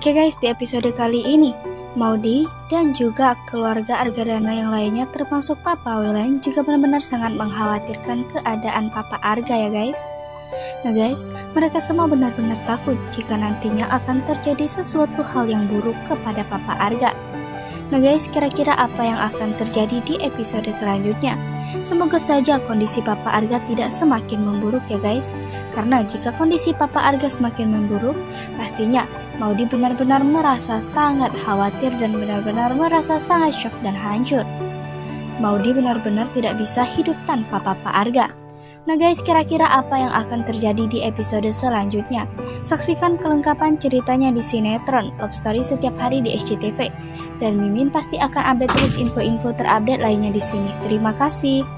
Oke guys, di episode kali ini Maudy dan juga keluarga Argadana yang lainnya termasuk Papa William juga benar-benar sangat mengkhawatirkan keadaan Papa Arga ya guys. Nah guys, mereka semua benar-benar takut jika nantinya akan terjadi sesuatu hal yang buruk kepada Papa Arga. Nah guys, kira-kira apa yang akan terjadi di episode selanjutnya? Semoga saja kondisi Papa Arga tidak semakin memburuk ya guys. Karena jika kondisi Papa Arga semakin memburuk, pastinya Maudy benar-benar merasa sangat khawatir dan benar-benar merasa sangat shock dan hancur. Maudy benar-benar tidak bisa hidup tanpa Papa Arga. Nah guys, kira-kira apa yang akan terjadi di episode selanjutnya? Saksikan kelengkapan ceritanya di sinetron Love Story setiap hari di SCTV. Dan Mimin pasti akan update terus info-info terupdate lainnya di sini. Terima kasih.